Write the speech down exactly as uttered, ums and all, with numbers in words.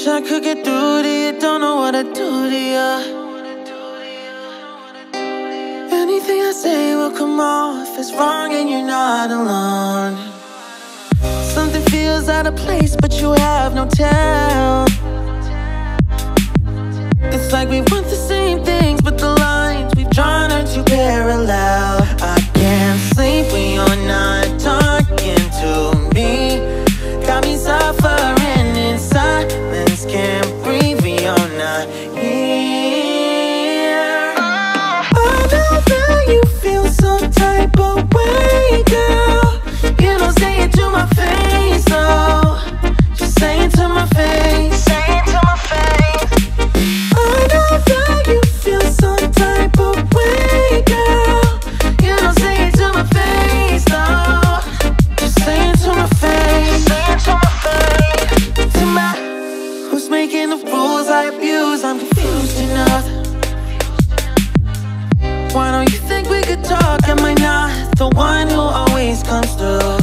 Wish I could get through to you, don't know what to do to you. Anything I say will come off as wrong and you're not alone. Something feels out of place but you have no tell. It's like we want the same things but the lines we've drawn are too parallel. I can't sleep when you're not talking to me. Got me suffering in silence, can't breathe when you're not here. I know that you feel some type of way, girl. You don't say it to my face, though. Just say it to my face. Say it to my face. I know that you feel some type of way, girl. You don't say it to my face, though. Just say it to my face. Say it to my face. To my, who's making the rules I abuse? I'm confused enough. Why don't you think we could talk? Am I not the one who always comes through?